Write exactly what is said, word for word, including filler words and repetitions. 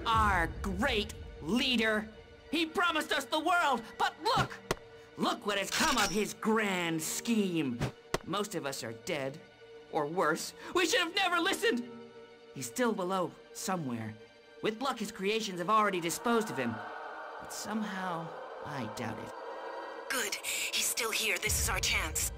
our great leader. He promised us the world, but look! Look what has come of his grand scheme. Most of us are dead, or worse. We should have never listened! He's still below, somewhere. With luck, his creations have already disposed of him. But somehow, I doubt it. Good. He's still here. This is our chance.